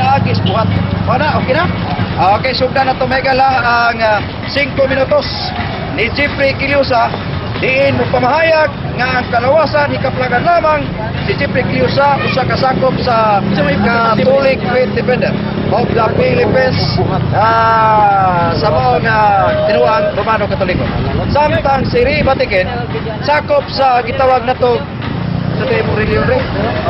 pinaagis buhat. Wala, okay na? Okay, sugdan na to megala ang 5 minutos ni Jeffrey Quiliosa. Diin mo pamahayag nga ang kalawasan hikaplagan lamang si Jeffrey Quiliosa usa ka sakop sa Catholic Faith Defender of the Philippines sa mga tinuang Romano Katoliko. Samtang si Ri Batikin sakop sa gitawag na to sa mo reliyon rin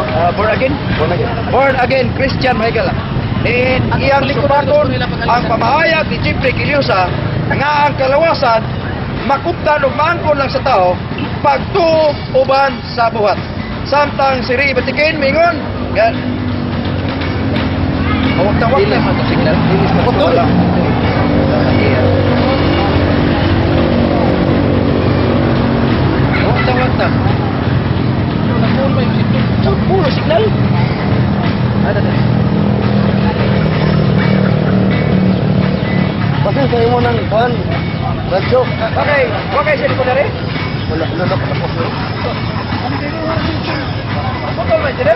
born again Christian Mahigala. Diin iyang suporton ang pamahayag ni Jeffrey Quiliosa nga ang kalawasan makuptan o maangkon lang sa tao pagtuo uban sa buhat. Samtang si Ri Batikin mingon yan tawag na signal wala tawag na puro signal ada na bakit kayo mo ng pan radyo okay sila ko na rin wala na tapos betul ba sila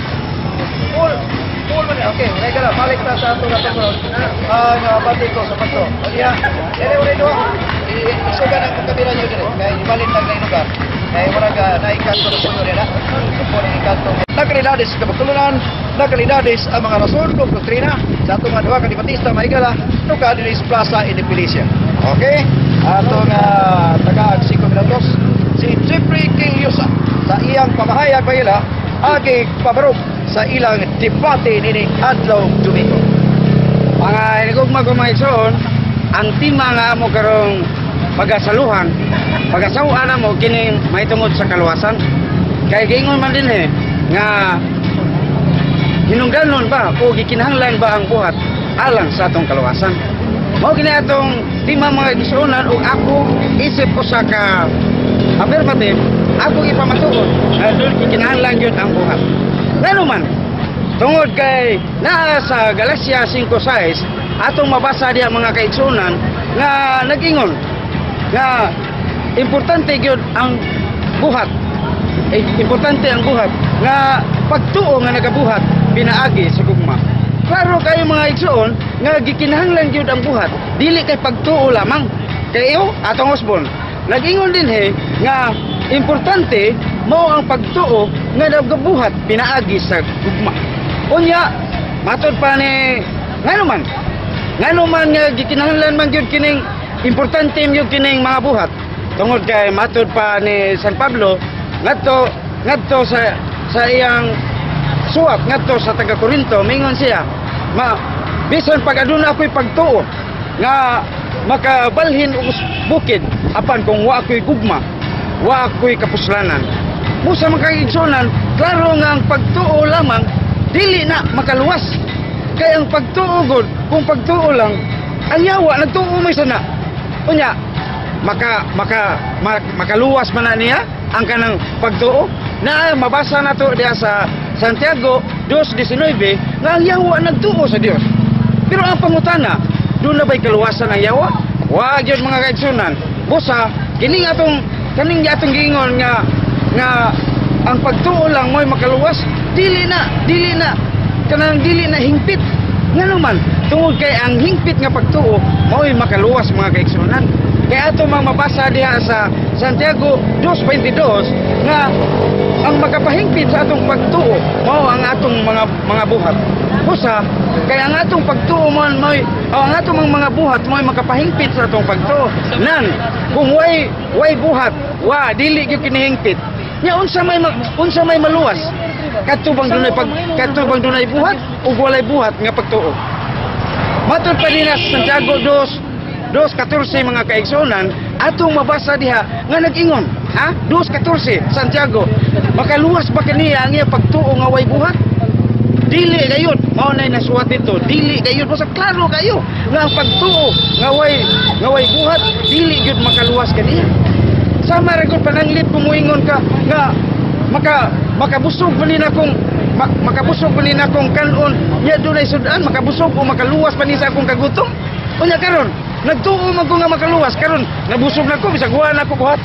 full man okay ngayon ka balik na sa ato na pagkaroon ang bati ko sa pato kaya ulit doon isugan ang pagkabila nyo dito kaya ibalik na ngayon ka kaya wala ka naikanto na punyo nila nakalidades kabagtulunan nakalidades ang mga rason kong doktrina sa atong mga duha kadibatista mahigala nuka din is Plaza Independencia. Okay? Atong taga 5 minutos si Jeffrey Quiliosa sa iyang pamahayag mahigala agi pabarog sa ilang debate nini adlaw Domingo. Mga inigugma ko mga igsoon, ang tema nga mo karong pagasaluhan, pagasawaan na mo kini mahitungod sa kaluwasan. Kaya gingon man din nga hinungdanon ba o gikinahanglan ba ang buhat alang sa atong kaluwasan. Mao kini atong tema mga igsoonan ug ako isip ko sa ka affirmative, ako ipamatuod na doon gikinahanglan gyud ang buhat. Ngano man tungod kay naa sa Galacia 5:6 atong mabasa diha mga kaigsunan nga nagingon nga importante gyud ang buhat. Importante ang buhat nga pagtuo nga nagabuhat pinaagi sa gugma. Klaro kayo mga igsoon nga gikinahanglan gyud ang buhat dili kay pagtuo lamang. Kayo atong Osborne nagingon din nga importante mao ang pagtuo nga nagabuhat pinaagi sa gugma. Unya matod pa ni ngano man nga gikinahanglan man gyud kining importante gyud kining mga buhat tungod kay matod pa ni San Pablo ngadto sa iyang suwat ngadto sa taga Corinto mingon siya bisan pag aduna ako'y pagtuo nga makabalhin og bukid apan kung wa ako'y gugma wa ako'y kapuslanan. Musa makagigsunan, klaro nga ang pagtuo lamang, dili na makaluwas. Kaya ang pagtuo god, kung pagtuo lang, ang yawa, nagtuo mo sana. Unya, makaluwas man na niya, ang kanang pagtuo. Na mabasa na to diya sa Santiago 2:19, nga ang yawa nagtuo sa Dios. Pero ang pangutana, doon na ba'y kaluwasan ang yawa? Wag yun mga kaigsunan. Busa, kaning atong gingon nga ang pagtuo lang mo'y makaluwas, dili na kanang dili na hingpit. Ngano man tungod kay ang hingpit nga pagtuo mo'y makaluwas mga kaigsunan. Kaya ato mang mabasa diha sa Santiago 2:22 nga ang makapahingpit sa atong pagtuo mao ang atong mga buhat. Busa kaya ang atong pagtuo man mo'y ang atong mga buhat mo'y makapahingpit sa atong pagtuo. Nan kung way buhat, dili gyud kinihingpit. Nya unsa may maluwas? Katubang dunay buhat ug walay buhat nga pagtuo. Matod pa din sa Santiago 2:14 mga kaigsunan atong mabasa diha nga nag-ingon, 2:14 Santiago, makaluwas ba kaniya ang iya pagtuo nga way buhat? Dili gayud, mao nay nasuwat dito, dili gayud, basta klaro kayo nga ang pagtuo nga way buhat, dili gyud makaluwas kaniya. Sama ra gud pananglit kumuingon ka nga makabusog pa nina kong kanon nya dunay sudan, makabusog o makaluwas pa ni sa akong kagutom. Unya karon nagtuo man ko nga makaluwas, karon nabusog na ko bisag wa na ko buhata.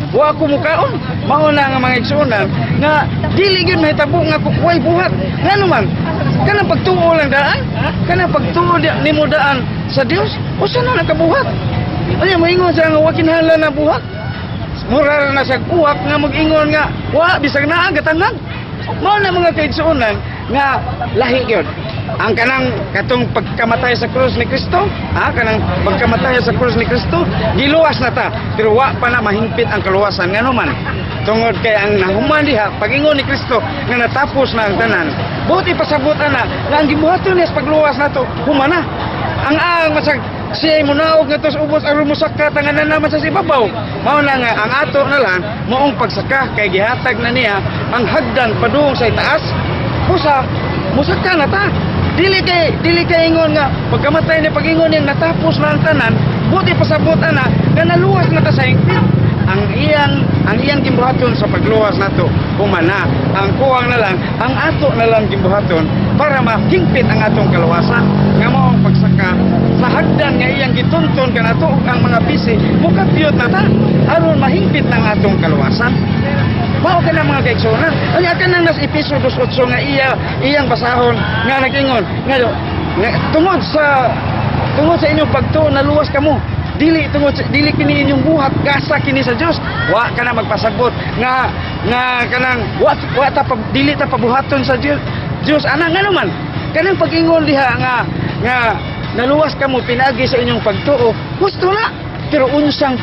wa ko mukaon. Mao na nga mga igsuonan nga dili gyud mahitabo nga kukuway buhat. Ngano man? Kanang pagtuo lang daan? Kanang pagtuo nimo daan sa Dios? Usa na nakabuhat? Ay moingon sa nga wa kinahanglan na buhat. Mura na sa uwak nga mag-ingon nga wa bisag naa gatangan. Mao na mga kaigsuonan nga lahi gyud. Ang kanang katong pagkamatay sa krus ni Kristo, kanang pagkamatay sa krus ni Kristo, giluwas na ta, pero wa pa na mahimpit ang kaluwasan ngano man. Tungod kay ang nahuman diha pag-ingon ni Kristo nga natapos na ang tanan. Buti pasabot ana nga ang gibuhaton niya sa pagluwas nato humana. Ang masag siya munaog nga tos ubos aron musaka tanganan naman sa sibabaw. Mao na nga ang ato na lang moong pagsaka kay gihatag na niya ang hagdan padung sa itaas. Busa musaka na ta. Dili kay ingon nga pagkamatay ni pag-ingon niya natapos na ang tanan. Buti pasabot ana nga naluwas na ta sa hingpit. Ang iyang gibuhaton sa pagluwas nato humana. Ang kuwang na lang ang ato na lang gibuhaton para mahingpit ang atong kaluwasan nga mao ang pagsaka sa hagdan nga iyang gituntun kanato ug ang mga bisi mukapiyot na ta aron mahingpit ang atong kaluwasan. Mao ka na mga kaigsuonan. Anya ka nang nas episode 8 nga iyang basahon nga nagingon nga tungod sa inyong pagtuo naluwas kamo. Dili kini inyong buhat gasa kini sa Dios. Wa ka na magpasabot nga kanang wa ta dili ta pabuhaton sa Dios ana ngano man. Kanang pag-ingon diha nga naluwas kamo pinagi sa inyong pagtuo. Gusto na. Pero unsang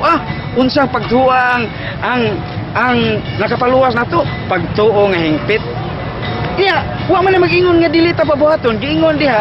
pagtuo ang nakapaluwas nato pagtuo nga hingpit. Iya, wa man na mag-ingon nga dili ta pabuhaton. Giingon diha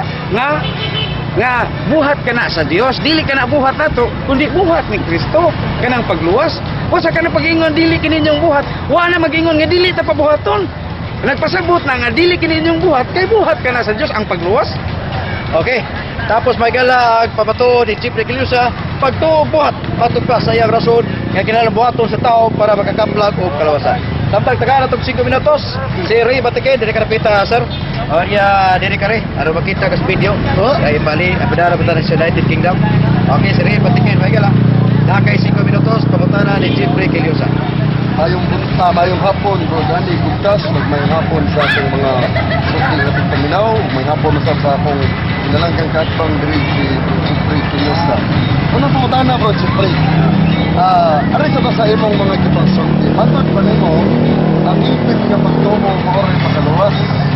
nga buhat ka na sa Dios, dili ka na buhat nato, kundi buhat ni Kristo kanang pagluwas. Usa ka na pag-ingon dili kini inyong buhat, wa na mag-ingon nga dili ta pabuhaton. Nagpasabot na nga dili kini inyong buhat, kay buhat ka na sa Dios ang pagluwas. Okay. Tapos may galag pamatuod ni Chief Reclusa pagtuo buhat patug pa sa iyang rason nga kinahanglan buhaton sa tao para makakaplag og kalawasan. Samtang taga natog 5 minutos si Ray Batiken diri ka napita sir. Diri ka rin. Ano makita ka sa video? Ay bali, napidala pa sa United Kingdom. Okay, si Ray Batiken may gala. Nakay 5 minutos pamutana ni Chief Reclusa. Mayong hapon, bro, Danny Guptas, mayong hapon sa aking mga suki natin paminaw, may hapon sa akong inalanggang katbang diri si Chipre Kiyosa. Unang pumutana, bro, Chipre. Aray sa imong mga kipagsulti. Matod pa nimo, ang ipit nga pagtumo, maoray makaluwas.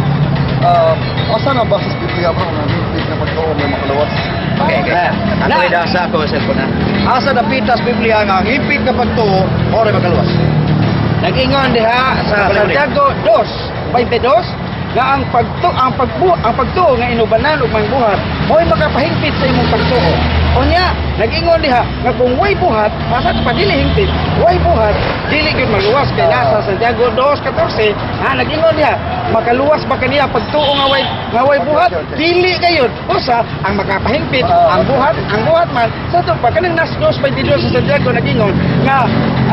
Asa na ba sa Biblia, bro, ang ipit nga pagtumo, makaluwas? Okay. Nakoy dasa ko sa kuna. Asa dapitas Biblia nga ang ipit nga pagtuo, maoray makaluwas. Nag-ingon diha sa Santiago 2:22 nga ang pagtuo nga inubanan ug mang buhat mo'y makapahingpit sa imong pagtuo. Unya, nag-ingon diha nga kung way buhat, asa pa dili hingpit. Way buhat, dili gyud maluwas kay nasa Santiago 2:14, nag-ingon diha makaluwas ba kaniya pagtuo nga way buhat? Dili gayud. Usa ang makapahingpit ang buhat man sa to pa kanang nasa 2:22 sa Santiago nag-ingon nga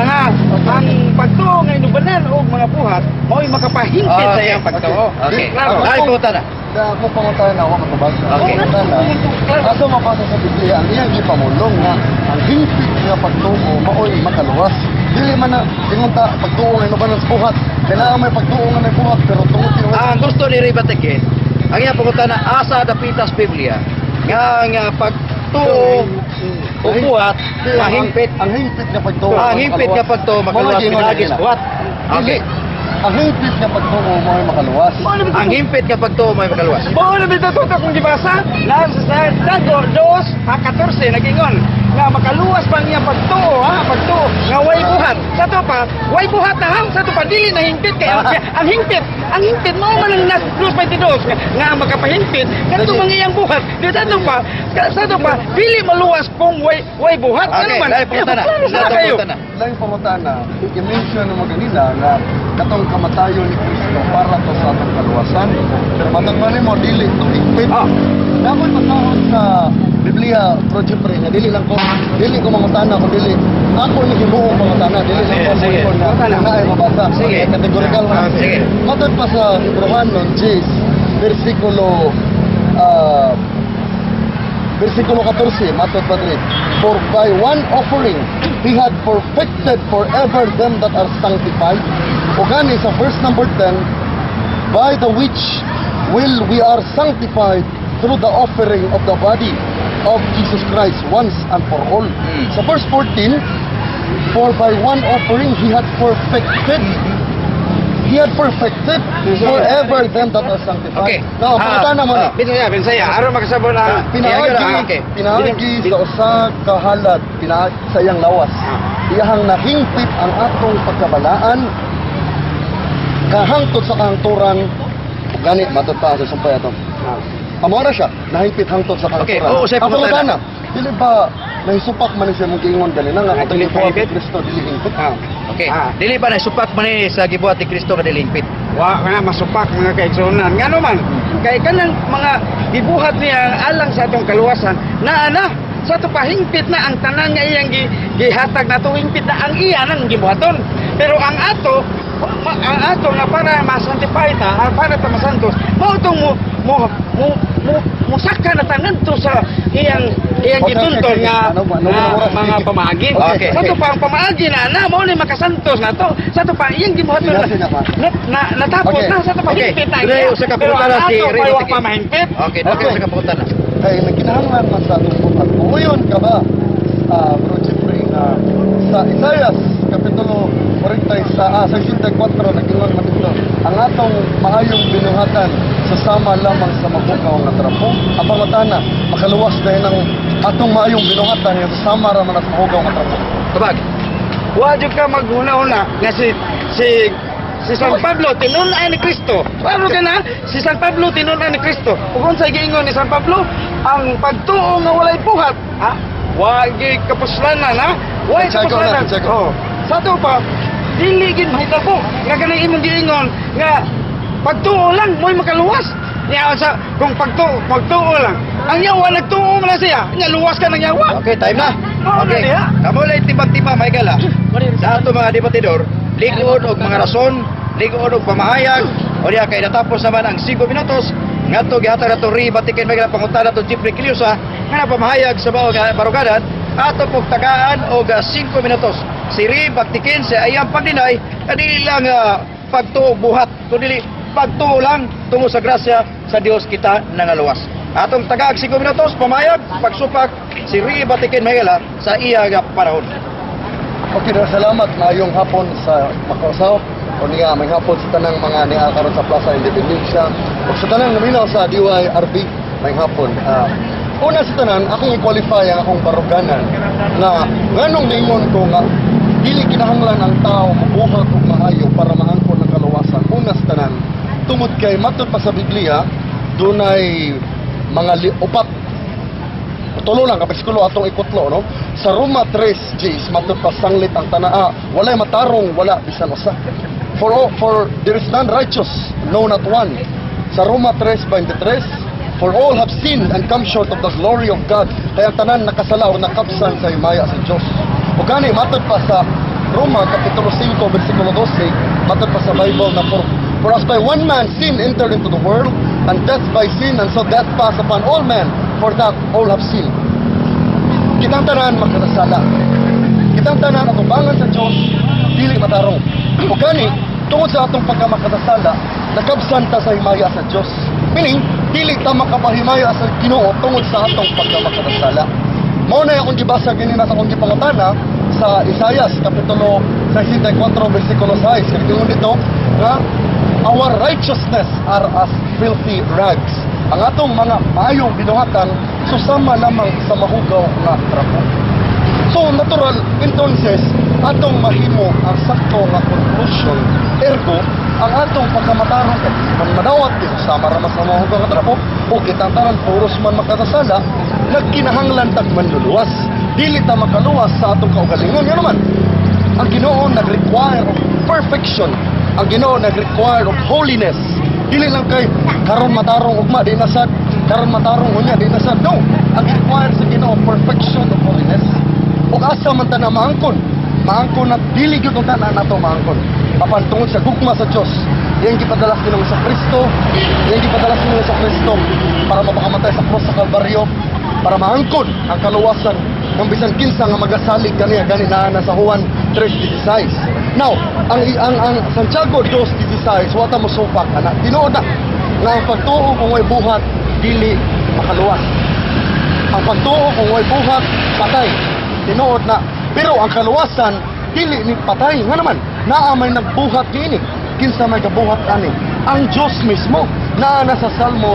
ang pagtuo nga inubanan og mga buhat mo'y makapahingpit sa iyang pagtuo. Okay. Dai ko ta na. Ako pangutan na, ako makabasa. Okay. Aso mabasa sa Biblia, ang iyang ipamulong nga ang hingpit nga pagtuo maoy makaluwas. Dili man na tingunta pagtuo nga inubanan sa buhat. Kailangan may pagtuo nga may buhat pero tungod Ang gusto ni Ray Batiken, ang iyang pangutan na asa dapitas Biblia nga pagtuo o buhat mahingpit. Ang hingpit nga pagtuo. Ang hingpit nga pagtuo makaluwas pinagi sa buhat. Okay. Ang hingpit nga pagtuo maoy makaluwas. Ang hingpit nga pagtuo may makaluwas. Mao na bitutok kung gibasa na sa Santiago 2:14 nag-ingon nga makaluwas pa niya pagtuo nga way buhat. Sa to pa, way buhat na sa to pa dili na hingpit kay ang hingpit mao man ang nas 2:22 nga makapahingpit kadto mga iyang buhat. Sa to pa dili maluwas kung way buhat. Okay, dai punta na. Lang pamutana, i-mention mo ganina na katong kamatayon ni Kristo para to sa atong kaluwasan. Pero matagman mo dili to hingpit. Dapat masahod sa Biblia, Bro Jeffrey, nga dili ko mangutana kung dili ako ni himuong mangutana, dili lang ko na ay mabasa. Sige, kategorikal na. Sige. Matod pa sa Romanos 10, versikulo 14, matod pa diri. For by one offering He had perfected forever them that are sanctified. O gani sa verse number 10, by the which will we are sanctified through the offering of the body of Jesus Christ once and for all. Sa verse 14, for by one offering he had perfected forever them that are sanctified. Okay. Now, pagkata naman Binsaya. Aron makasabot ang Pinaagi sa usa ka halad, sa iyang lawas. Iyahang nahingpit ang atong pagkabalaan, kahangtod sa kahangturan, gani matod pa sa sumpay ato. Amora siya, nahingpit hangtod sa kahangturan. Okay, oo, say Ako pamutana. na, dili ba nahisupak man siya mong giingon gali na nga Ah, dili katong tuwa hingpit? kay Kristo dili hingpit. Okay. Ah. Dili ba na supak man ni sa gibuhat ni Kristo ka dilingpit? Wa nga masupak mga kaigsunan. Ngano man, kay kanang mga gibuhat niya alang sa atong kaluwasan, na sa ato pahingpit na ang tanan nga iyang gihatag na hingpit na ang iya nang gibuhaton. Pero ang ato nga para masantify ta, para ta masantos, mao tong mo saka na tanan to sa iyang gitunton nga mga pamaagi. Okay. Sa to pa ang pamaagi na mo ni makasantos na to. Sa to pa iyang gibuhaton na natapos Okay. na sa to pahingpit na Dire, usa ka pero putana ang si ato Rene pa Tiki. mahingpit. Okay, dako sa kaputan na. Kay nagkinahanglan man sa atong buhat. Uyon ka ba? Bro Jeffrey, sa Isaias kapitulo 64 nag-ingon man dito, ang atong maayong binuhatan sasama lamang sa mabukaw nga trapo. Ang pangatana, makaluwas dahil ng atong maayong binuhatan nga sasama raman sa mabukaw nga trapo. Tabag. Wa jud ka maghuna-huna nga si San Pablo tinun-an ni Kristo. Paano ka na? Si San Pablo tinun-an ni Kristo. Ug unsay giingon ni San Pablo, ang pagtuo nga walay buhat, ha? Wa gi kapuslanan, ha? Wa Check ko na, kapuslanan. check ko. Oh. Sa to pa, dili gid mahitabo nga kanang imong giingon nga pagtuo lang mo'y makaluwas. Niya sa kung pagtuo lang. Ang yawa nagtuo man siya, nga luwas ka ng yawa. Okay, time na. Oo, Okay. na, Kamo lay timbang-timbang may gala. Sa ato mga debatidor, likod og mga rason, likod og pamahayag, o diya kay natapos naman ang 5 minutos, ngadto gihatag nato ribatikin may gala pangutana to Jeffrey Kiliosa, nga pamahayag sa bawat barugadan, ato pog tagaan og 5 minutos. Si Ri baktikin sa ayang pagdinay, dili lang pagtuo buhat, kundi pagtuo lang tungo sa grasya sa Dios kita nangaluwas. Atong tagaag 5 minutos pamayag pagsupak si Ri Batikin Mayala sa iya nga panahon. Okay, salamat maayong hapon sa makausap o niya may hapon sa tanang mga niya karon sa Plaza Independencia o sa tanang naminaw sa DYRB may hapon. Una sa tanan, akong i-qualify ang akong baruganan na nganong niingon ko nga dili kinahanglan ang tao mabuhat og maayo para maangkon ang kaluwasan. Una sa tanan, tungod kay matud pa sa Biblia, dunay mga upat tulo lang kapaskulo atong ikutlo no sa Roma 3 Gs matud pa sanglit ang tanaa walay matarong wala bisan usa for there is none righteous no not one sa Roma 3:23 for all have sinned and come short of the glory of God kaya ang tanan nakasala o nakapsan sa himaya sa Dios ug gani matud pa sa Roma kapitulo 5 bersikulo 12 matud pa sa Bible na for as by one man sin entered into the world and death by sin and so death passed upon all men for that all have sinned. Kitang tanan magkasala. Kitang tanan atubangan sa Dios dili matarong. O gani tungod sa atong pagkamakasala nakabsan ta sa himaya sa Dios. Meaning dili ta makapahimaya sa Ginoo tungod sa atong pagkamakasala. Mao na akong gibasa ginina sa akong gipangutana sa Isaias kapitulo 64 bersikulo 6. Kaya dito nga our righteousness are as filthy rags. Ang atong mga maayong binuhatan susama lamang sa mahugaw nga trapo. So natural entonces atong mahimo ang sakto nga conclusion. Ergo ang atong pagkamatarong man madawat di susama ra sa mahugaw nga trapo o kitang tanan puros man makasasala nagkinahanglan tag manluluwas. Dili ta makaluwas sa atong kaugalingon. Yan naman ang Ginoo nag-require of perfection. Ang Ginoo nag-require of holiness. Dili lang kay karon matarong ugma di nasad, karon matarong unya di nasad. No, ang require sa Ginoo perfection of holiness. Ug asa man ta na maangkon at dili gyud ta na nato maangkon. Apan tungod sa gugma sa Dios, iyang gipadala sa Ginoo sa Kristo, iyang gipadala sa Kristo para mapakamatay sa krus sa Kalbaryo, para maangkon ang kaluwasan ng bisan kinsa nga magasalig kaniya gani na sa Juan 3:16. Now, ang Santiago 2:16 wata mo supak ana. Tinuod na nga ang pagtuo kung way buhat dili makaluwas. Ang pagtuo kung way buhat patay. Tinuod na. Pero ang kaluwasan dili ni patay. Nga naman, naa may nagbuhat niini. Kinsa may kabuhat ani? Ang Diyos mismo. Naa na sa Salmo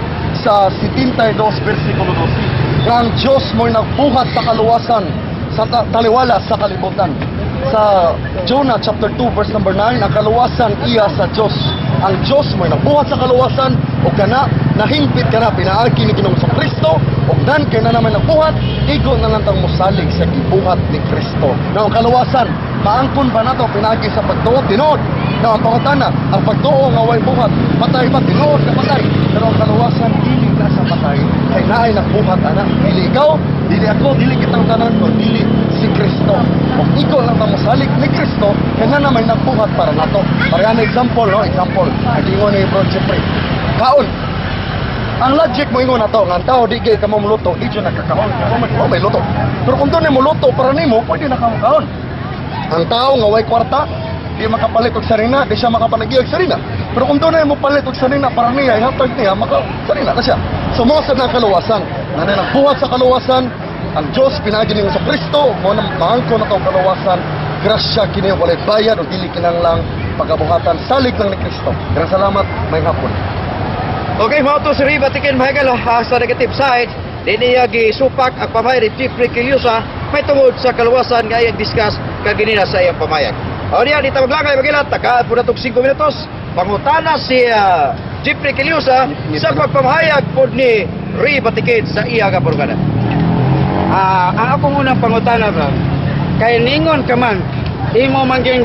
72 versikulo 12. Nga ang Diyos mo'y nagbuhat sa kaluwasan sa taliwala sa kalibutan. Sa Jonah chapter 2 verse number 9, ang kaluwasan iya sa Diyos. Ang Diyos mo'y nagbuhat sa kaluwasan o kana nahimpit kana pinaagi ni Ginoong Kristo o dan kay na naman nagbuhat igo na lang tang mosalig sa gibuhat ni Kristo. Now ang kaluwasan maangkon ba nato pinaagi sa pagtuo tinuod. Now ang pangutana, ang pagtuo nga way buhat patay ba tinuod na patay. Pero ang kaluwasan dili na sa patay kay naay nagbuhat ana. Dili ikaw, dili ako, dili kitang tanan ko, dili si Kristo. Kung ikaw lang ang mosalig ni Kristo kay na naman nagbuhat para nato. Para na example, no? Example. Agingon ni Bro Jeffrey. Kaon. Ang logic mo ingon nato, nga ang tao di kay kamo muluto, di siya nakakaon. Kamo may luto. Pero kung doon mo luto para nimo, pwede na kamo kaon. Ang tao nga way kwarta, di makapalit og sarina, di siya makapalagi og sarina. Pero kung doon mo palit og sarina para niya, ihatag niya, sarina na siya. So mo sa kaluwasan, na nagbuhat sa kaluwasan, ang Diyos pinagi niyo sa Kristo, mo nang maangko na tong kaluwasan, grasya kini walay bayad o dili kinahanglang pagkabuhatan salig lang ni Kristo. Maraming salamat, may hapon. Okay, mga to si Riva Tikin Mahigala sa negative side. Diniya gisupak ang pamayag ni Chief Ricky Liusa may tungod sa kaluwasan nga iyang discuss kaginina sa iyang pamayag. O niya, dito maglangay magilat, takaan po na itong 5 minutos. Pangutana si Chief Ricky Liusa sa pagpamahayag po ni Riva Tikin sa iyang kaburgana. Ang akong unang pangutana ba, kay ningon ka man, imo maging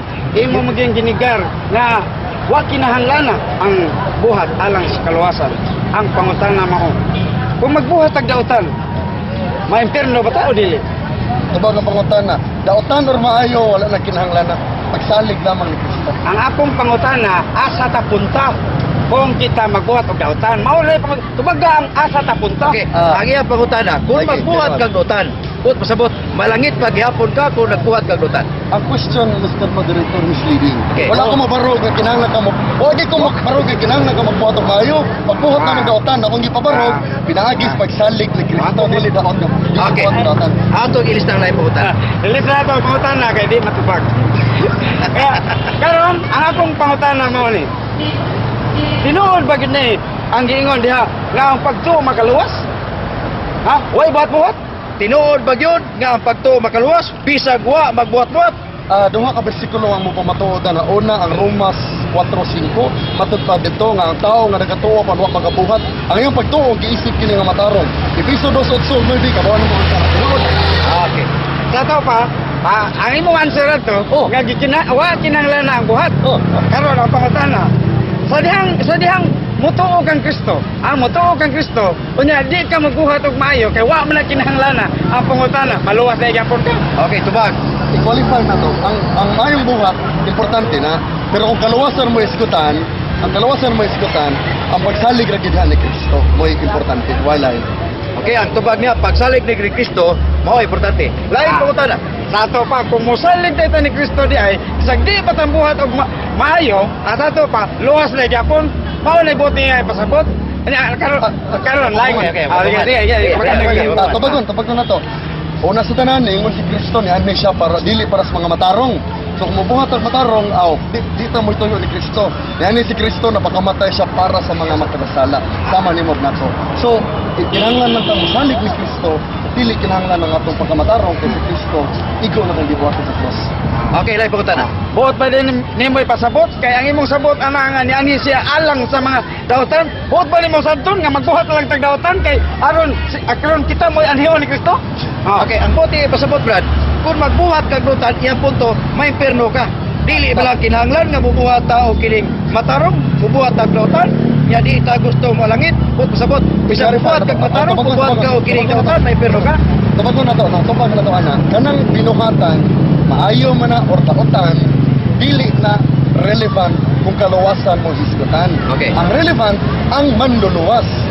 ginigar na wa kinahanglan ang buhat alang sa kaluwasan. Ang pangutana mo, kung magbuhat tag dautan, maimpierno ba tao dili? Diba ang pangutana, dautan or maayo, wala na kinahanglan na pagsalig lamang ni Kristo. Ang akong pangutana, asa ta punta kung kita magbuhat og dautan. Maulay tumaga ang asa ta punta. Okay, ang iyang pangutana, kung Okay, magbuhat diba? kag dotan, buhat pasabot, malangit paghihapon ka kung nagbuhat kag dotan. Ang question, Mr. Moderator, misleading. Okay. Wala ko mabarog na kinahanglan ka mo. Huwag ko mabarog na kinahanglan ka magbuhat og maayo. Pagbuhat na ng dautan, akong gipabarog, pinaagis pagsalig ni Kristo, dili daot ka. Okay, atong ilistang na yung pangutana. Dili na ito pangutana kay di matupag. Kaya karon ang akong pangutana mo ni. Tinuod ba gid ni ang giingon diha nga ang pagtuo makaluwas? Ha? Way buhat-buhat? Tinuod ba yun nga ang pagtuo makaluwas, bisag wa magbuhat-buhat? Duha ka bersikulo ang mapamatuod na una ang Romas 4:5 matud pa dito nga ang tao nga nagatuo pa wa magabuhat ang iyong pagtuo giisip kini nga matarong. Episo 2:8 maybe kabawan mo sa tinuod. Okay. Sa to pa, ang imong answer to, nga wa kinahanglan na ang buhat. Karon ang pangutana. Sa dihang mutuo kang Kristo. Ang mutuo kang Kristo, unya di ka magbuhat og maayo kay wa man kinahanglan na ang pangutana. Maluwas na gyapon ka. Okay, tubag. I-qualify na to. Ang mayong buhat importante na, pero kung kaluwasan mo isgutan, ang pagsalig ra gid ni Kristo mo importante wala. Okay, ang tubag niya, pagsalig ni Kristo, mao importante. Lain pangutana. Sa to pa, kung musalig tayo ni Kristo di ay, isang di patambuhat og maayo, at ato pa, luwas na gyapon, mao na buti nga pasabot. Karon lain. Tabagon na to. Una sa tanan, ingon si Kristo ni ani siya para dili para sa mga matarong. So kung mabuhat ang matarong, di ta mo tuyo ni Kristo. Ni si Kristo napakamatay siya para sa mga makadasala. Sama ni mo nato. So, kinahanglan lang tang musalig ni Kristo, dili kinahanglan ng atong pagkamatarong kay si Kristo, igo na kang gibuhat sa cross. Okay, lain pangutana. Buot pa din nimo ipasabot kay ang imong sabot ana nga niani siya alang sa mga dautan. Buot pa nimo sabton nga magbuhat lang tag dautan kay aron kita mo anhion ni Kristo. Okay, ang buti pasabot Brad, kung magbuhat kag dautan, iyang punto, may perno ka. Dili ba lang kinahanglan nga bubuhat ta og kining matarong, bubuhat tag dautan, nya di ta gusto malangit, buot pasabot. Bisa bubuhat kag matarong, bubuhat ka og kining dautan, may perno ka. Tabagon na to ana. Kanang binuhatan, maayo man na or dautan, dili na relevant kung kaluwasan mo hisgutan. Okay. Ang relevant ang manduluwas.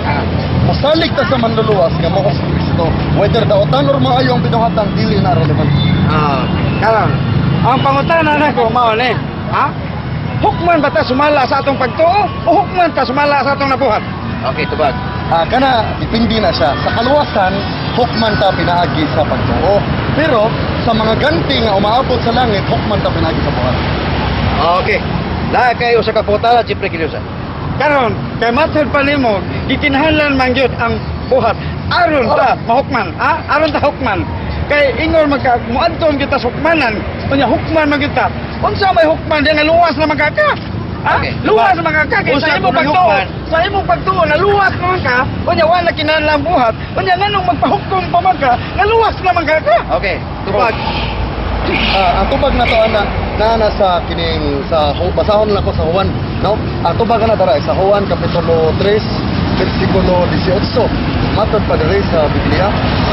Masalig ta sa manluluwas nga mao si Kristo. Whether daotan or maayo ang binuhatan dili na relevant. Karon, ang pangutana nako mao ni, ha? Hukman ba ta sumala sa atong pagtuo o hukman ta sumala sa atong nabuhat? Okay, tubag. Kana dipindi na siya. Sa kaluwasan, hukman ta pinaagi sa pagtuo. Pero sa mga ganti nga umaabot sa langit, hukman ta pinaagi sa buhat. Okay. Lahat kayo sa kaputala, siyempre kilusa. Karon, kay matod pa nimo, gikinahanglan man gyud ang buhat. Aron ta mahukman, ha? Aron ta hukman. Kay ingol muadton kita sa hukmanan, unya hukman man gyud ta. Unsa may hukman di nga luwas na magkaka? Ha? Okay. Luwas na magkaka kay Usa sa imo ko ng pagtuo. hukman. Sa imo pagtuo na luwas naman ka, unya wala kinahanglan buhat. Unya nganong magpahukom pa man ka, nga luwas na magkaka? Okay, tubag. Ang tubag na to na sa kining basahon lang ko sa Juan, no? Ang tubag na dara sa Juan kapitulo 3 bersikulo 18. Matod pa diri sa Biblia.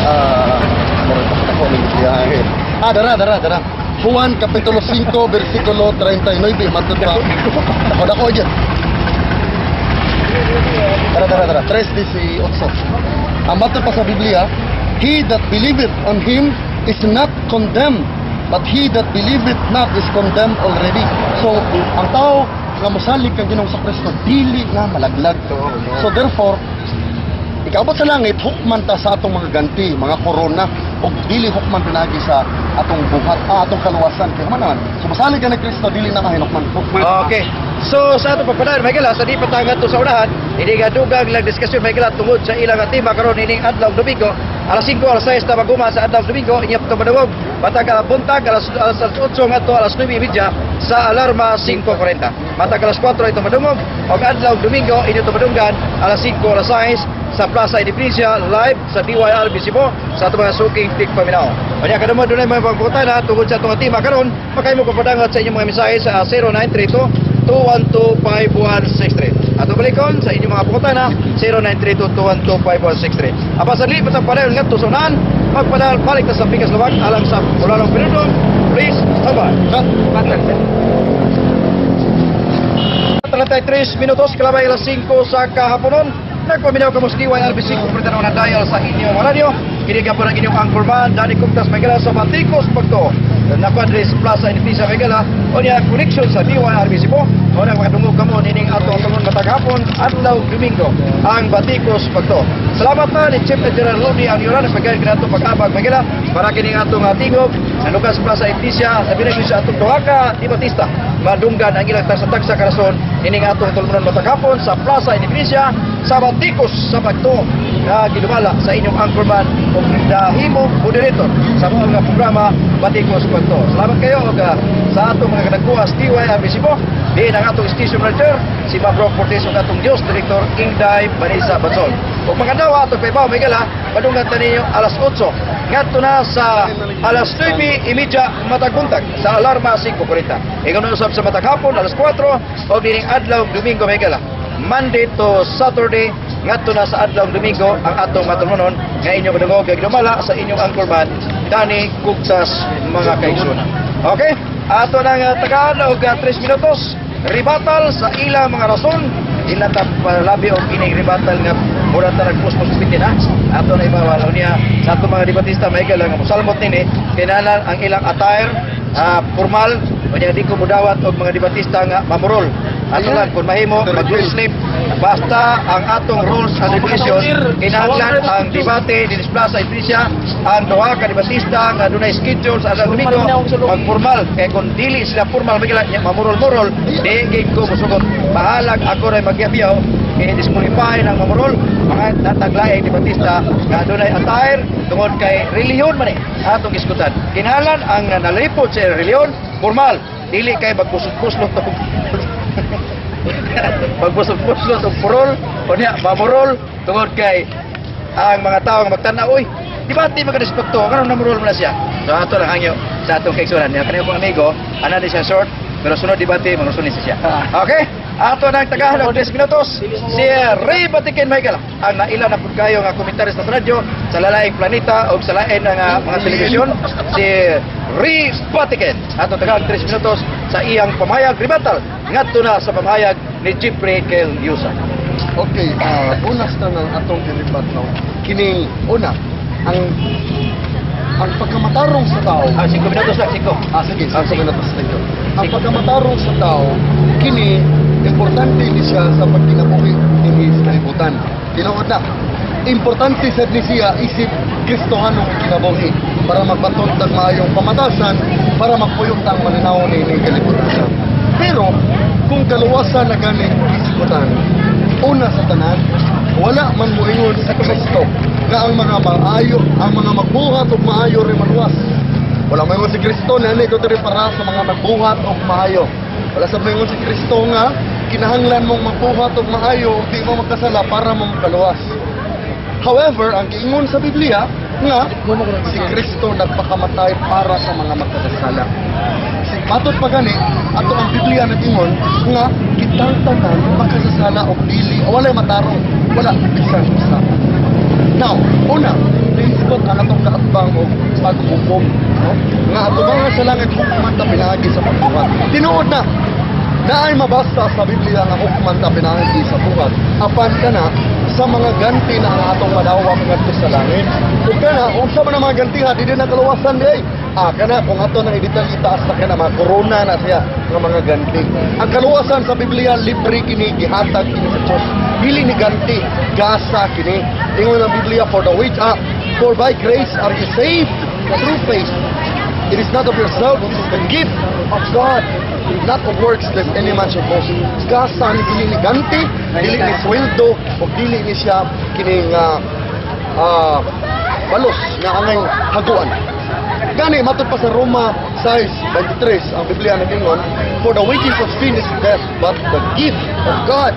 Ako ng Biblia. Dara. Juan kapitulo 5 bersikulo 39 matod pa. Ako diyan. Dara 3:18. Ang matod pa sa Biblia, he that believeth on him is not condemned, but he that believeth not is condemned already. So, ang tao nga mosalig kang Ginoong Kristo dili nga malaglag. So therefore, ikaabot sa langit, hukman ta sa atong mga ganti, mga korona, o dili hukman pinagi sa atong buhat, atong kaluwasan. Kaya naman, so mosalig ka na Kristo, dili na kahinukman. Okay. So sa ato pagpadaan may gala sa di patangat to sa unahan, hindi ga dugag lang diskusyon may gala tungod sa ilang atima karon ining adlaw Domingo. Alas 5 alas 6 ta maguma sa adlaw Domingo inyap to madungog. Matag buntag alas 8 ngadto alas 9:30 sa alarma 5:40. Matag alas 4 ito madungog og adlaw Domingo inyo to madunggan alas 5 alas 6 sa Plaza Independencia live sa DYRB Cebu sa ato mga suking Tik Paminaw. Unya kadamo dunay mga pagputana tungod sa atong atima karon, makahimo ko padangat sa inyong mga mensahe sa 0932-212-5163. Ato balikon sa inyong mga pagputana 0932-212-5163. Apa sa lipat ang padayon ngadto sa unahan, magpadal balik ta sa Pikas Luwag alang sa Bulalong Pinudon. Please, stand by. 33 minutos kalabay alas 5 sa kahaponon. Nagpaminaw ka mo sa DYRB5 kung na dial sa inyong radyo. Kinigan po ng inyong anchorman, Danny Cuptas Megala sa Batikos Pagto. Napadre sa Plaza Independencia Megala. O niya connection sa DYRB5. O nang makadungog ka mo nining ato tungon mataghapon adlaw Domingo ang Batikos Pagto. Salamat na ni Chief Engineer Rudy ang yuran sa pagkain kinato pag-abag Megala para kining atong tingog sa lugar sa Plaza Independencia sa binagyo sa atong Tuwaka Di Batista. Madunggan ang ilang tagsa karason ining atong tulunan mataghapon sa Plaza Independencia sa Batikos sa Pagto na ginumala sa inyong anchorman o dahimo moderator sa mga programa Batikos Pagto. Salamat kayo og sa atong mga kanagkuha sa DYRB Cebu. Diin ang atong station manager si Mabro Cortez ug atong Diyos Director Inday Vanessa Batson. Ug magadawa atong paybaw may gala padunggan ta ninyo alas 8 ngadto na sa alas 9:30 matag buntag sa alarma 5:40. Ikaw na usab sa matag hapon alas 4 o dining adlaw Domingo may gala. Monday to Saturday ngadto na sa adlaw Domingo ang atong matulunon nga inyong madungog ug dumala sa inyong anchorman Danny Cuptas mga kaigsunan. Okay? Ato nang tagaan og 3 minutos ribatal sa ilang mga rason ilatap labi og ining ribatal nga mura ta nagpustos bitin ha. Ato na ibawal niya sa ato mga debatista may galang mosalmot nini kinahanglan ang ilang attire formal o niya di ko mudawat og mga debatista nga mamurol. Ato lang kung mahimo mag-slip basta ang atong rules and regulations kinahanglan ang debate di Plaza Independencia ang duha ka debatista nga dunay schedule sa adlaw Domingo magformal kay kung dili sila formal magila mamurol-murol di gid ko musugot bahalag ako ray magyabiyaw i-disqualify ng mamurol mga nataglaing debatista nga dunay attire tungod kay reliyon man atong iskutan kinahanglan ang nalipod sa reliyon formal dili kay magpusot-puslot magpusot-puslot og purol o niya mamurol tungod kay ang mga tao nga magtanaw oy debate magrespeto karon namurol mo na siya so ato lang hangyo sa atong kaigsunan niya kanang amigo ana di siya short pero sunod debate manusunin siya okay ato nang tagahan og 10 minutos si Ray Batikin Michael ang naila na pud kayo nga komentaryo sa radyo sa lalaing planeta o sa lain nga mga telebisyon si Ray Batikin ato tagahan 3 minutos sa iyang pamayag ribatal ngadto na sa pamayag ni Jeffrey Kel Yusa. Okay, unas na ng atong dilipat no. Kining una ang pagkamatarong sa tao. 5 minutos lang, 5. Sige, 5 minutos tayo. Ang pagkamatarong sa tao, kini importante ni siya sa pagkinabuhi ni sa kalibutan. Tinuod na. Importante sa ni siya isip Kristohanong kinabuhi para magpatuntag maayong pamatasan para magpuyong tang mananaw ni kalibutan. Pero kung kaluwasan na ganing isikutan, una sa tanan, wala man moingon sa Kristo nga ang mga maayo, ang mga magbuhat og maayo rin maluwas. Wala moingon si Kristo na ito rin para sa mga magbuhat og maayo. Wala sa moingon si Kristo nga kinahanglan mong magbuhat og maayo di mo magkasala para mo makaluwas. However, ang giingon sa Biblia nga si Kristo nagpakamatay para sa mga magkasala. Matot pa gani, ato ang Biblia nag-ingon nga kitang tanan makasasala o dili o walay matarong, wala bisan usa. Now, una, prinsipot ang atong kaatbang o paghukom, no? Nga ato mga sa langit hukuman ta pinagi sa pagbuhat. Tinuod na ay mabasa sa Biblia nga hukuman ta pinagi sa buhat. Apan kana sa mga ganti na ang atong madawat ngadto sa langit. Ug kana unsa man ang mga gantihan di na kaluwasan di ay. Kana kung ato nang itaas na kana mga corona na siya nga mga ganti. Ang kaluwasan sa Biblia libre kini gihatag kini sa Dios. Dili ni ganti, gasa kini. Ingon ang Biblia for by grace are you saved through faith. It is not of yourself, it is the gift of God, not of works that any man should boast. Gasa ni dili ni ganti, dili ni sweldo, o dili ni siya kining balos nga angay haguan. Gani matud pa sa Roma 6:23 ang Biblia nag-ingon, for the wages of sin is death, but the gift of God,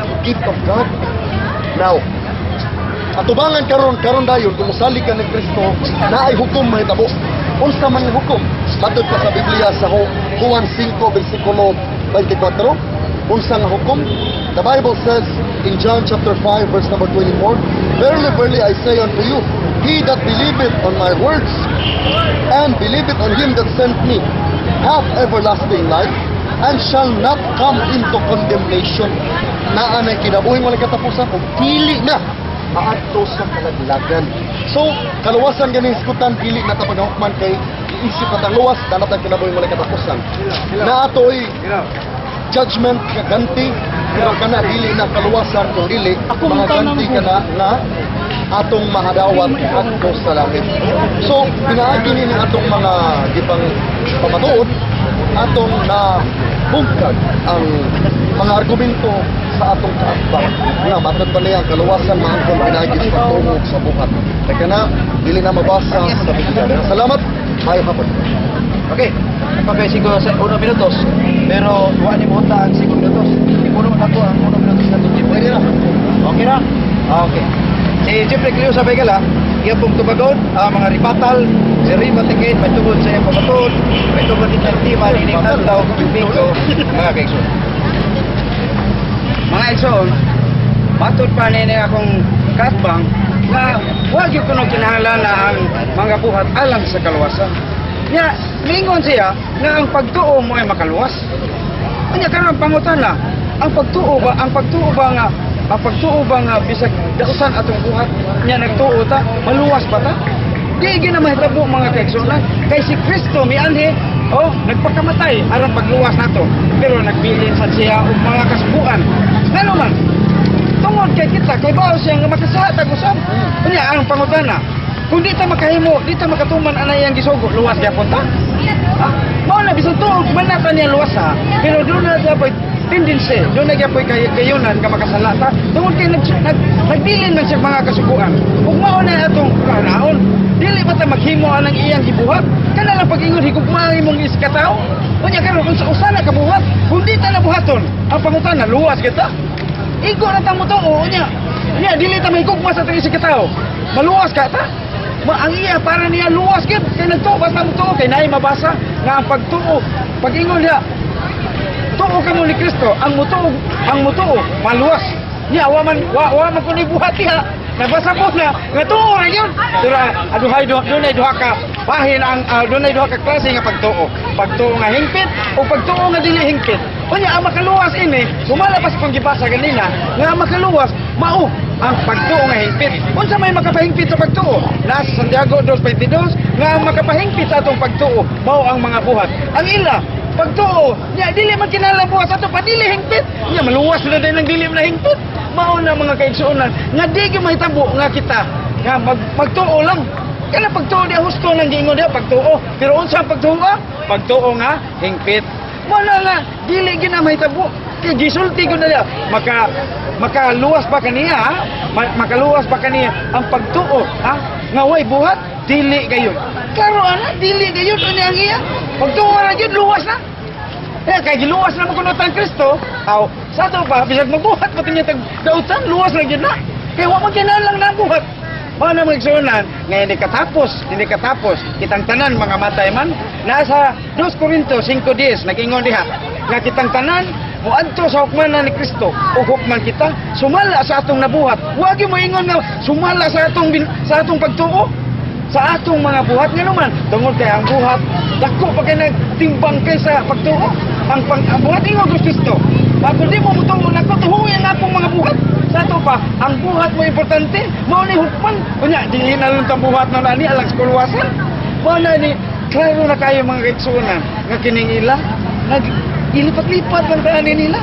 Now, atubangan karon dayon kung usali ka ni Kristo na ay hukom mahitabo. Unsa man ang hukom? Matud pa sa Biblia sa Juan 5 versikulo 24. Unsa nga hukom? The Bible says in John chapter 5 verse number 24, verily, verily I say unto you, he that believeth on my words and believeth on him that sent me hath everlasting life and shall not come into condemnation. Na anay kinabuhi wala katapusan o dili na aadto sa kalaglagan. So, kaluwasan ganing iskutan dili na ta paghukman kay iisip at ang luwas danap ang kinabuhi wala katapusan. Na atoy judgment nga ganti pero kana dili na kaluwasan kung dili mga ganti kana na atong mahadawat adto sa langit. So, pinaagi ni atong mga gipang pamatuod atong na bungkag ang mga argumento sa atong kaatbang nga matod pa niya ang kaluwasan maangkon pinagi sa pagtungog sa buhat. Kaya na dili na mabasa sa Biblia. Salamat, maayong hapon. Okay, siguro sa 1 minutos. Pero wala ni mo ang 5 minutos. Puno na to ang 1 minutos na tuti. Pwede na. Okay na? Okay. Si Jeffrey Clio sa Begala, iya pong tubagon, mga ribatal, si Rima Tikit, may tugod sa iyong pamatod, may tugod din ng tima, nining antaw, bingo, mga kaigsoon. Mga igsoon, matod pa nini akong katbang na wag yung kuno kinahanglan na ang mga buhat alang sa kaluwasan. Nga, mingon siya na ang pagtuo mo ay makaluwas. Kanya karang pangutan na, ang pagtuo ba nga bisag dausan atong buhat nya nagtuo ta, maluwas pa ta? Di ginamahitabo mga kaigsoon kay si Kristo mianhi nagpakamatay aron pagluwas nato pero nagbilin sa siya og mga kasubuan. Ngano man? Tungod kay kita kay bao siya nga makasahatag usab. Unya ang pangutana, kung di ta makahimo, di ta makatuman anay ang gisugo, luwas gyapon ta? Ha? Mao na bisan tuog man na niya luwas ha. Pero doon na dapat tendency, doon na gyapon kayunan ka makasala ta. Tungod kay nagbilin man siya mga kasubuan. Ug mao na atong kanaon. Dili ba ta maghimo anang iyang gibuhat? Kana lang pag-ingon higugmahi mong iskataw. Unya karon kung sa usana ka buhat, kung di ta nabuhaton, ang pangutana luwas kita. Igo na tamo to unya. Nya dili ta mahigugma sa tong iskataw. Maluwas ka ta? Ang iya para niya luwas gid kay nagtuo ta mo to kay naay mabasa nga ang pagtuo. Pag-ingon niya, tuo ka mo ni Kristo, ang mutuo maluwas. Nya wa man kun ibuhat diha. Nabasa po na, nga tuo na yun. Pero doon ay duha ka bahin, doon ay duha ka klase nga pagtuo. Pagtuo nga hingpit o pagtuo nga dili hingpit. Unya ang makaluwas ini, sumalapas kung gibasa ganina, nga makaluwas mao ang pagtuo nga hingpit. Unsa may makapahingpit sa pagtuo? Nasa Santiago 2:22 nga ang makapahingpit sa atong pagtuo mao ang mga buhat. Ang ila pagtuo, nya dili man kinahanglan buhat sa ato pa dili hingpit. Nya maluwas na din ang dili na hingpit. Mao na mga kaigsuonan nga di gyud mahitabo nga kita nga magtuo lang. Kana pagtuo di husto nang giingon dia pagtuo. Pero unsa ang pagtuo? Pagtuo nga hingpit. Wala nga dili gyud na mahitabo. Kay gisulti ko na dia makaluwas pa kaniya, ha? Makaluwas pa kaniya ang pagtuo, ha? Nga way buhat dili gayon. Klaro ana dili gayon unya ang iya. Pagtuo ra gyud luwas na. Kay giluwas na mo kuno tang Kristo, aw sa to pa bisag magbuhat pati niya tag dautan luwas ra gyud na. Kay wa man kinahanglan na buhat. Mana magsunan nga hindi katapos kitang tanan mga matay man nasa 2 Corinto 5:10 nag-ingon diha nga kitang tanan muadto sa hukmanan ni Kristo o hukman kita sumala sa atong nabuhat. Wa gyud mo ingon nga sumala sa atong pagtuo sa atong mga buhat nga naman tungod kay ang buhat dako pa kay nagtimbang kaysa pagtuo. Ang buhat ingon ko Kristo. Bakit di mo mutuo nagtuhuyan na akong mga buhat. Sa ito pa, ang buhat mo importante. Mao ni hukman. Kunya, dili na lang buhat na nani alang sa kuluwasan. Mao na ni, klaro na kayo mga kaigsunan. Nga kining ila, ilipat-lipat lang tayo nila.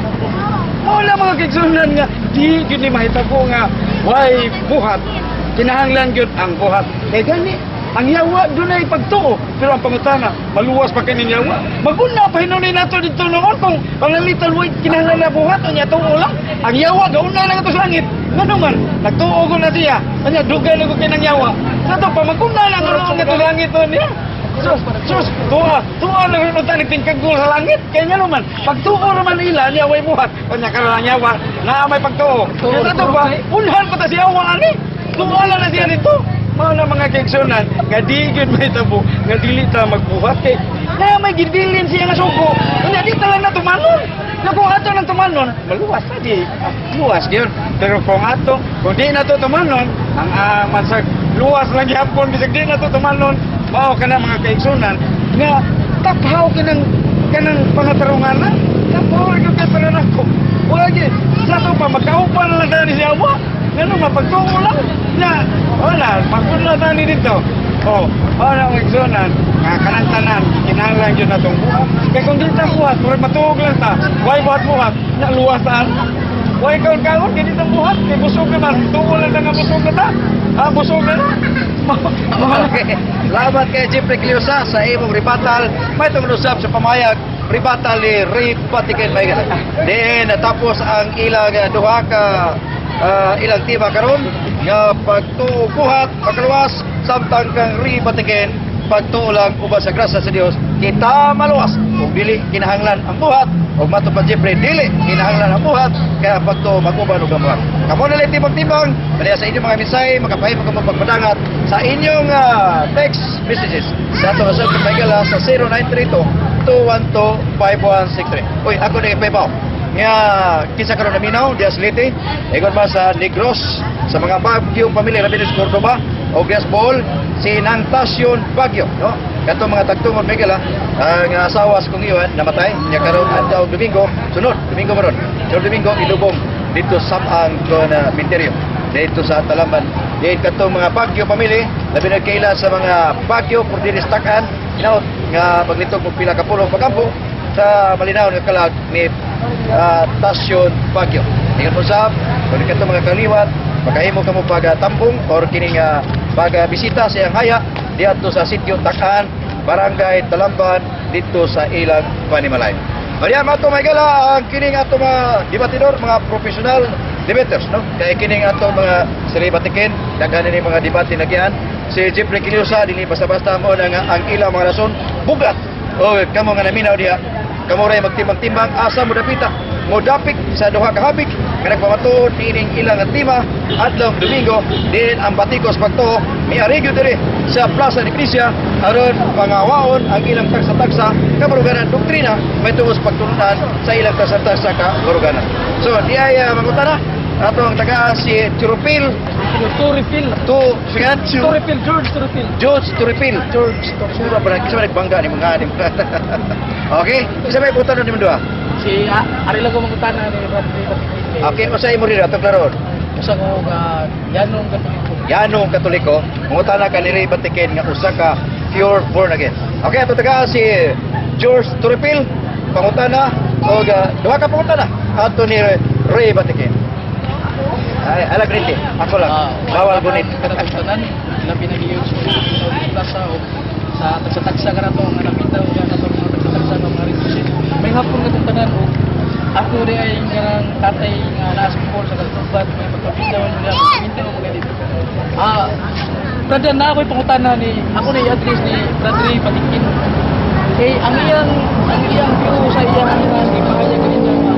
Mao na mga kaigsunan nga, di yun ni mahitabo nga, why buhat. Kinahanglan yun ang buhat. Kaya gani, ang yawa doon ay pagtuo. Pero ang pangutana, maluwas pa kanin yawa. Maguna pa hinunin nato dito noon kung panglamitan mo kinahanglan na buhat o niya tuo lang. Ang yawa, gauna lang ito sa langit. Nga naman, nagtuo ko na siya. Kanya, dugay lang ko kinang yawa. Sa ito pa, maguna lang ito sa langit o niya. Sus, tuwa lang rin ito nagtingkagul sa langit. Kaya nga naman, pagtuo naman nila, niya way buhat. Kanya, karoon yawa, na may pagtuo. Sa ito pa, unhan pa ta siya yawa ani. Tuwa lang na siya dito. Mao na mga kaigsunan nga di gyud mahitabo nga dili ta magbuhat kay na may gidilin siya nga sugo unya di ta lang na tumanon na kung ato nang tumanon maluwas na di luwas gyud pero kung di na to tumanon ang mansag luwas lang gyapon bisag di na to tumanon mao kana mga kaigsunan nga taphaw kanang pangatarungan na taphaw gyud kay pananako wala gyud sa to pa magkaupan lang ta ni siya wa ngano mapagtuo lang na wala magpunla tani dito wala ang igsunan nga kanang tanan kinahanglan yun na itong buhat kaya kung di ta buhat murag matuog lang ta why buhat na luwasan why kaon hindi ta buhat kay busog naman tuo lang na nga busog na ta busog na Okay. Salamat kay Jeffrey Cliosa sa imong ribatal. May tumulusap sa pamayag ribatal ni Ray Batiken may gana. Then natapos ang ilang duha ka ilang tema karon nga pagtubuhat pagluwas samtang kang Ray Batiken pagtuulang uban sa grasya sa Dios kita maluwas ug dili kinahanglan ang buhat ug mato pa Jeffrey dili kinahanglan ang buhat kaya pagtuo maguban ug buhat kamo na lang timbang-timbang dali sa inyong mga mensahe makapahimo ka magpagpadangat sa inyong text messages sa ato sa Pagala sa 0932-212-5163 uy ako na ipabaw nga kinsa karon naminaw dias Leyte igon ba sa Negros sa mga Baguio pamilya Ramirez Cordoba o Gas Bohol si Nantasyon Baguio no kato mga tagtungod Miguel ang asawa sa kong iwan namatay nya karon adlaw Domingo sunod Domingo maron sunod Domingo ilubong dito sa ang Minterio dito sa Talamban di kato mga Baguio pamilya labi na kaila sa mga Baguio por dinistakan inaot nga paglitog og pila ka pulong pagampo sa malinaw nga kalag ni Tasyon Baguio. Ingat mo sab, kung ikaw mga kaliwat, makahimo ka mo pag-tampong or kining pag-bisita sa iyang haya dito sa sitio Takan, Barangay Talamban, dito sa ilang Panimalay. Mariam ato may gala ang kining ato mga debatidor, mga professional debaters, no? Kaya kining ato mga Sri Batiken, daghan ni mga debate nagyan. Si Jeffrey Cliosa dili basta-basta mo na nga ang ilang mga rason bugat. O kamo nga naminaw diha kamo ray magtimbang-timbang asa mo dapita mo dapik sa duha ka habik nga nagpamatuod ining ilang tema adlaw Domingo din ang batikos pagtuo miarigyo diri sa Plaza de Iglesia aron pangawaon ang ilang tagsa-tagsa ka baruganan doktrina may tungos pagtulunan sa ilang tagsa-tagsa ka baruganan. So di ay mangutana ato ang taga si Turipil George Turipil sura ba nagkisa nagbangga ni mga anim. Okay, isa may putan ni Mendua. Si ari lang ko mangutana ni Bradley Batikin. Okay, usay mo rin ato klaron. Usa ko ga yanong katoliko. Yanong Katoliko, mangutana ka ni Ray Batikin nga usa ka pure born again. Okay, ato taga si George Turipil, pangutana o duha ka pangutana ato ni Ray Batikin. Ay, alag rin ako lang. Bawal gunit. Kanang labi na giyo sa o sa tagsa-tagsa ka na to nga napita o na to mga tagsa-tagsa nga mga ritusin. May hapon nga tanan o ako di ay nga tatay nga naas ko sa kaltubat may pagpapindaw nila pinta ko mga dito. Brother na ako'y pangutana ni ako na i-address ni Bradley Batikin. Kay ang iyang view sa iyang nga ipahayag kanina nga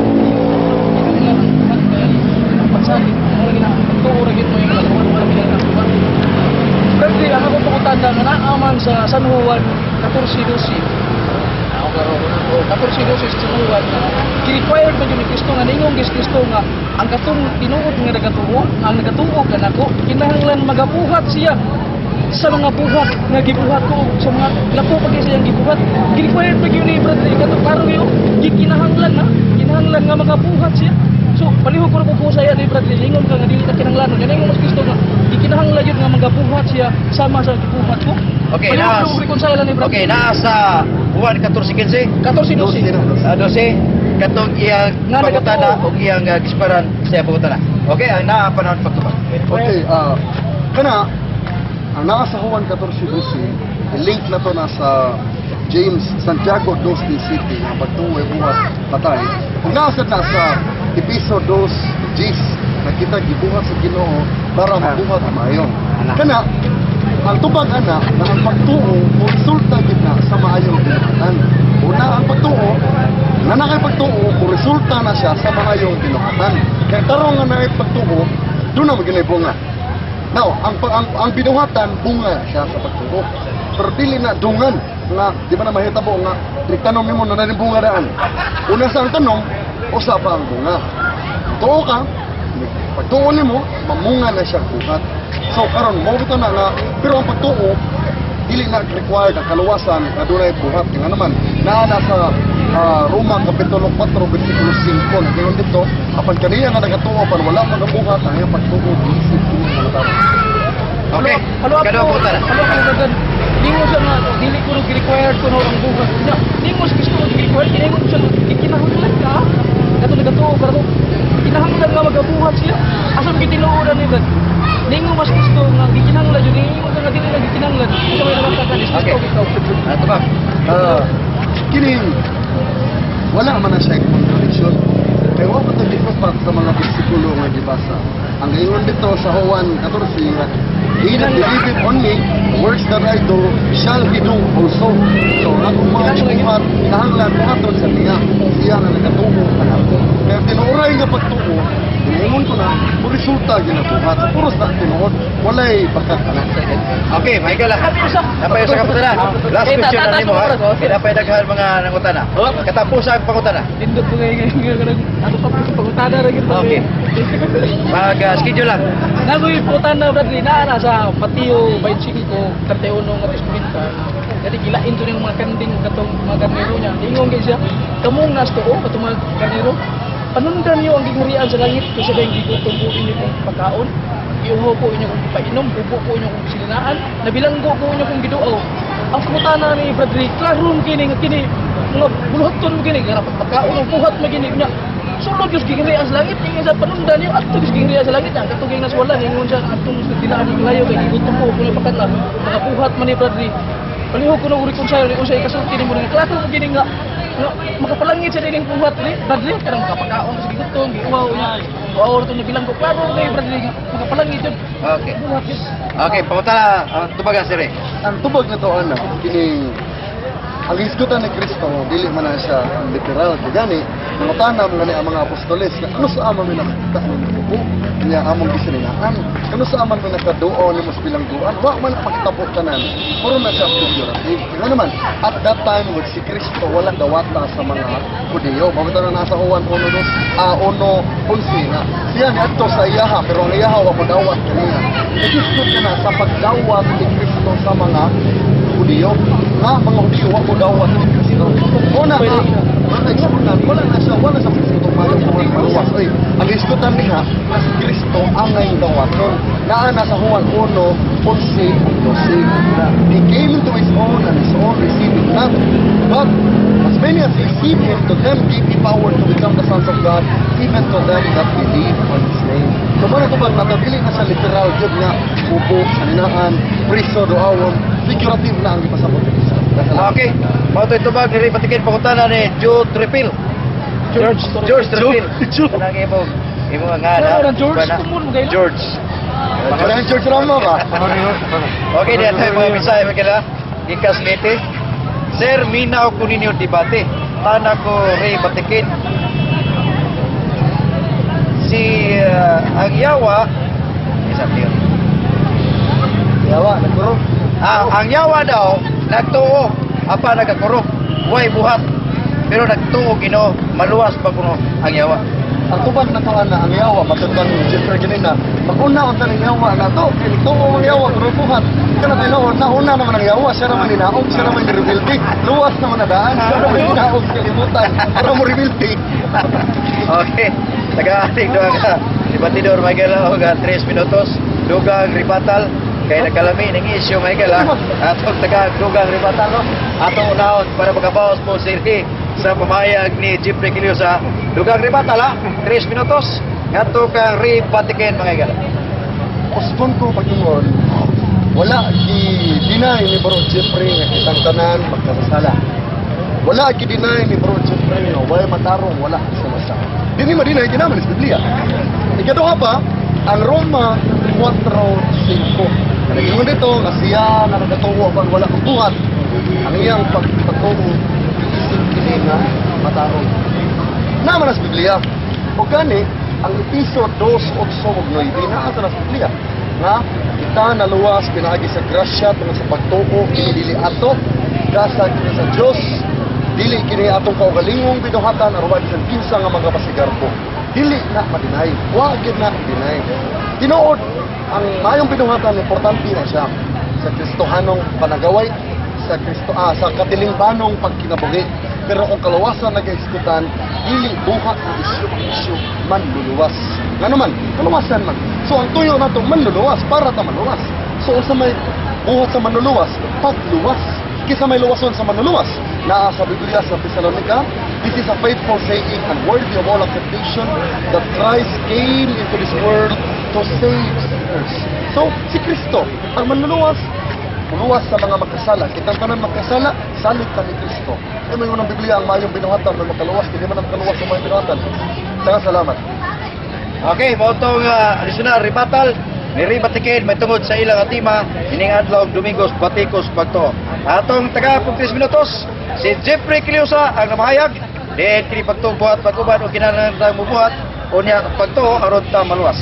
pagsalit mo rin ang tuuragin mo yung kalagawan mo rin ang kalagawan. Bradley, ang ako pangutana nga naaman sa San Juan 14:12. Ako karo 14:12 sa San Juan gi-required pa yun ni Kristo nga ningong Kristo nga ang katong tinuod nga nagatuo ang nagatuo kanako kinahanglan magabuhat siya sa mga buhat nga gibuhat ko sa mga lako pag siyang gibuhat gi-required pa yun ni Bradley katong klaro yun kinahanglan nga magabuhat siya. So palihog ko ko saya ni Bradley ingon ka nga dili ka kinahanglan nga ningong Kristo nga gikinahanglan yun nga magabuhat siya sama sa gibuhat ko. Okay, okay, nasa Juan 14:15. 14:12. 12 katong iyang pangutana o iyang gisparan sa pangutana. Okay, ang naa panahon pagtubag. Okay, kana ang nasa Juan 14:12, link na to na sa James Santiago 2:17 ang pagtuoy buhat patay. Kung nasa na sa Episo 2:10 na kita gibuhat sa Ginoo para mabuhat maayon. Kana ang tubag ana na ang pagtuo o resulta gid na sa maayong ginuhatan. Una ang pagtuo, na nakay pagtuo o resulta na siya sa maayong ginuhatan. Kaya tarong nga nakay pagtuo, doon na maginay bunga. Now, ang binuhatan bunga siya sa pagtuo. Pero dili na dungan nga di ba na mahitabo nga tanong nimo na rin bunga daan. Una sa ang tanong, usa pa ang bunga. Tuo ka, pagtuo nimo, mamunga na siya buhat. So karon mo bitaw na nga pero ang pagtuo dili na required ang kaluwasan na dunay buhat nga naman naa sa Roma kapitulo 4 bersikulo 5 nagingon dito apan kaniya nga nagatuo pan wala magabuhat ang iyang pagtuo bisig kini nga natapos. Okay. Kada po tara. Lingo siya nga dili ko required kuno ang buhat. Lingo sa Kristo required kini mo siya gikinahanglan ka. Kato nagatuo pero kinahanglan nga magabuhat siya. Asam gitinuodan ni God. Ningo mas gusto nga gikinahanglan jud ningo nga dili na gikinahanglan. Sa may naman ka Kristo ikaw. Ato ba? Kini wala man na siya contradiction. Kaya wala pa ito sa mga bersikulo nga gibasa. Ang ingon dito sa Juan 14 nga he that believeth on me, works that I do, shall he do also. So, akong mga buhat, kinahanglan buhaton sa niya. Siya na nagatubo ka na. Kaya tinuuray nga pagtubo, inaingon ko na, resulta ginabuhat. Sa puros na tinuod, walay bakat ka na. Okay, Michael lang. Napay sa kaputana. Last question na nimo ha. Napay daghan mga nangutana. Katapusan ang pangutana. Tindot ko ngayon. Ano pa pangutana ra gyud. Okay. Mag-schedule lang. Nagoy pangutana Bradley na sa Mateo 25, 31 nga testamento. Jadi gilain to ning mga kanding katong mga karnero niya. Ingong gyud siya. Kamong nas tuo katong mga karnero. Panundan niyo ang gihurian sa langit kasi sa yung gigutom po inyo kong pagkaon. Iuho po inyo kong painom, bubo po inyo kong silinaan, nabilanggo po inyo kong giduaw. Ang pangutana ni Bradley, klarong kini, mga buluhaton mo kini, nga pagkaon, ang buhat mo kini niya. Sulod yung gihurian sa langit, yung sa panundan niyo, at yung gihurian sa langit, ang katuging nas wala, yung siya, at yung tinaan yung layo, kaya gigutom po, kung ipakat na, mga buhat man ni Bradley. Palihog ko na uri kong sayo, kung siya ikasulti mo rin, klarong mo kini nga, makapalangit sa dining buhat ni Bradley karang kapakaon sa gigutom giuwaw niya wow to ni bilang ko klaro kay Bradley makapalangit yun. Okay. Okay, pangutana tubagan sir. Ang tubag na to ana kini ang isgutan ni Kristo dili man na siya literal gani mangutana mga mga apostoles ano sa amon mi nakita mo niya among gisilingaan ano sa amon mi nakaduo ni mos bilangguan wa man makitabo tanan puro na siya figurative nga naman at that time with si Kristo wala dawata sa mga Hudiyo mabitaw na nasa Juan 1:11 nga siya ni adto sa iyaha pero ang iyaha wa dawat kaniya igisgot na sa pagdawat ni Kristo sa mga Hudiyo nga mga Hudiyo wa dawat ni Kristo una nga Wala na siya, wala sa Kristo mayong buhat maluwas. Oy, ang iskutan niya, na si Kristo ang ngayon gawason. Naana sa Juan 1:11-12. He came into his own and his own received him not. But as many as received him, to them gave he power to become the sons of God, even to them that believe on his name. So mga tubag, natagili na sa literal jud nga, upo, saninaan, priso, doawon, figurative na ang ipasabot ng isa. Okay. Mao to itubag diri patikin pangutana ni Joe Tripil. George Tripil. Kanang imo nga Pero na. George, tumun mo kayo. George. Parang George Rama ba? Okay, diyan tayo mga mensahe magkala. Gikas Leyte. Sir, minaw ko ninyo debate. Tana ko Ray Batikin. Si ang yawa isa tiyo. Yawa, nagkurong. Ang yawa daw nagtuo apa nagakurok. Way buhat. Pero nagtuo Ginoo, maluwas pa kuno ang yawa. Ang tubag na to na ang yawa, matutang Jeffrey ganina. Maguna unta ng yawa na to, kinituo ang yawa, kurupuhan. Kana tayo nauna naman ang yawa, siya naman ninaog, siya naman rebuilding. Luwas naman na daan, siya naman ninaog sa kalimutan. Para mo rebuilding. Okay. Taga-ating doon ka. Debatidor Michael o 3 minutos. Dugang ribatal. Kaya nagkalami ng issue Michael ha. Atong taga-dugang ribatal no. Atong unahon para magkabawas po siri sa pamayag ni Jeffrey Quiliosa. Dugang ribatal ha. 3 minutos. Ato kang ribatikin Michael. Uspon ko pag-ingon, wala i-deny ni Bro Jeffrey nga kitang tanan magkasasala. Wala i-deny ni Bro Jeffrey nga wala matarong, wala sa masa. Dini madinay kinaman sa Biblia. Ikaduha pa, ang Roma 4:5. Nag-ingon dito, nga siya na nagatuwa pag wala kang buhat. Ang iyang pagtuo, isip kini nga matarong. Naman sa Biblia. O gani, ang Episo 2:8-9 na sa Biblia. Nga, kita naluwas pinaagi sa grasya tungkol sa pagtuo, kinidili ato, dasag kini sa Diyos, dili kini atong kaugalingong binuhatan aron sa kinsa nga mga pasigarbo. Dili na madinay, wa gid na i-deny. Tinuod ang mayong binuhatan importante na siya sa Kristohanong panagaway, sa sa katilingbanong pagkinabuhi. Pero kung kaluwasan nag-iskutan, dili buhat ang isyu man luluwas. Nga naman, kaluwasan man. So ang tuyo na ito, manluluwas, para ta manluwas. So sa may buhat sa manluluwas, pagluwas. Kisa may luwason sa manluluwas. Naa sa Biblia sa Thessalonica, this is a faithful saying and worthy of all acceptation that Christ came into this world to save sinners. So, si Kristo, ang manluluwas, luwas sa mga magkasala. Kitang tanan magkasala, salit ka ni Kristo. Kaya may unang Biblia ang mayong binuhatan na makaluwas, hindi man ang kaluwas sa mayong binuhatan. Salamat. Okay, mautong additional ribatal. Niribatikin, may tungod sa ilang atima, ining adlaw Domingos Batikos Pagto. Atong taga 3 minutos, si Jeffrey Quiliosa ang namahayag. Diyan kini pagto buhat pag-uban o kinahanglan mo buhat o niya pagto aron ta maluwas.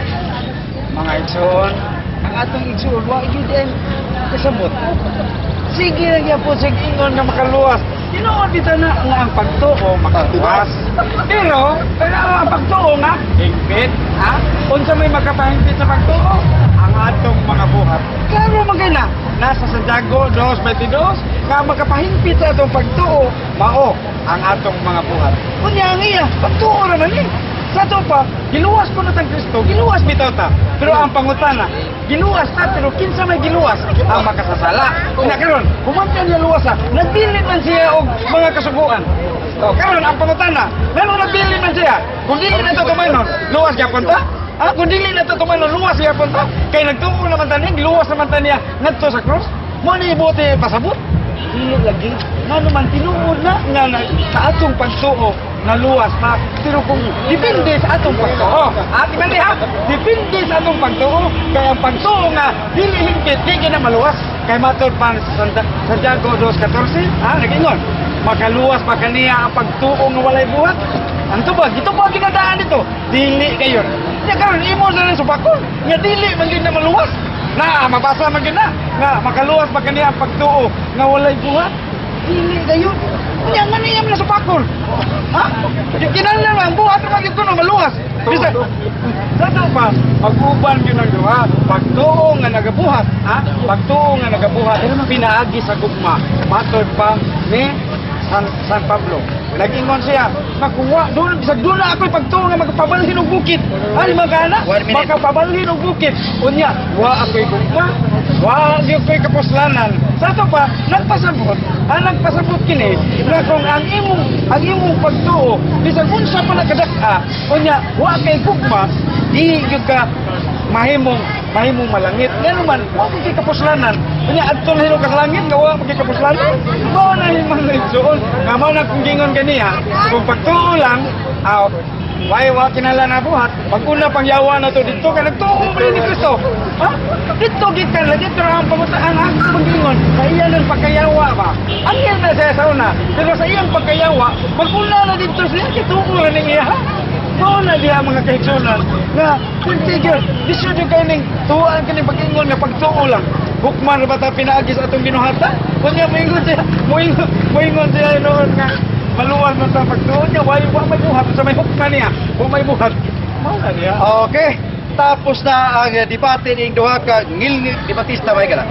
Mga igsoon, ang atong igsoon, wa yun din kasabot. Sige lang yan po, sige ingon na makaluwas. Tinoon dito na ang pagtuo makaluwas. Pero ang pagtuo nga, higpit, ha? Unsa may makapahigpit sa pagtuo? Ang atong mga buhat. Klaro magana, nasa Santiago 2:22, nga makapahigpit sa atong pagtuo, mao ang atong mga buhat. Kunya ang iya, pagtuo naman eh. Sa ito pa, giluwas ko na tang Kristo, giluwas bitaw ta. Pero ang pangutana, giluwas ta, pero kinsa may giluwas? Ang makasasala. Kaya karon, kumantyan niya luwas ha, nagbilin man siya og mga kasuguan. O, karon, ang pangutana, meron nagbilin man siya. Kung dili na ito tumaynon, luwas yapon ta? Kung dili na ito tumaynon, luwas yapon ta? Kaya nagtuo naman ta niya, giluwas naman ta niya, nagto sa cross. Mo ni ibuti pasabot? Dili lagi. Nga naman, tinuod na nga sa atong pagtuo, naluwas pa. Pero kung depende sa atong pagtuo, ati man ha, depende sa atong pagtuo, kaya ang pagtuo nga, dili hingkit, di na maluwas. Kaya matod pa sa Santiago 2:14, nag-ingon, makaluwas pa kaniya ang pagtuo nga walay buhat. Ang tubag, ito po ang kinadaan dito, dili kayo. Kaya karon imo na rin supakon, nga dili man din na maluwas. Na, mabasa man din na, nga makaluwas pa kaniya ang pagtuo nga walay buhat. Dili kayo. Kanya man niya na supakon. Ha? Kinala lang, buhat naman yung kuno, maluwas. Bisa, sa ito pa, mag-uban yun ang duha. Pagtuo nga nagabuhat, ha? Pagtuo nga nagabuhat, pinaagi sa gugma. Matod pa ni San Pablo. Nag-ingon siya, makuha, doon na ako'y pagtuo nga magpabalhin og bukid. Ay, magana, 1 minute. makapabalhin og bukid. Unya, wa ako'y gugma, wa ako'y kapuslanan. Sa ito pa, nagpasabot kini, na kung ang imong pagtuo, bisan unsa pa nagkadaka, unya, wa kay gugma, di gyud ka mahimong malangit. Ngano man, wa mo kay kapuslanan. Unya adto na ka sa langit, gawa mo kay kapuslanan. Mao na himang igsoon. Nga mao na kung gingon kaniya, kung pagtuo lang, wa kinala na buhat. Pag-una pang yawa na to dito ka nagtuo man ni Kristo. Ha? Dito gikan lagi dito ang pamutaan ang paggingon. Sa iya ng pagkayawa ba? Ang yan na sa una. Pero sa iyang pagkayawa, pag-una na dito siya kituo na ning iya. Mao na diha mga kaigsunan nga kuntigil bisyo jud kay ning tuan kini pag-ingon nga pagtuo lang. Hukman ba ta pinaagi sa atong ginuhata? Kunya moingon siya noon nga maluwag man ta pagtuo niya, wa may buhat sa may hukman niya. Wa may buhat. Mao na diha. Okay. Tapos na ang debate ning duha ka ngilngil debatista may gala.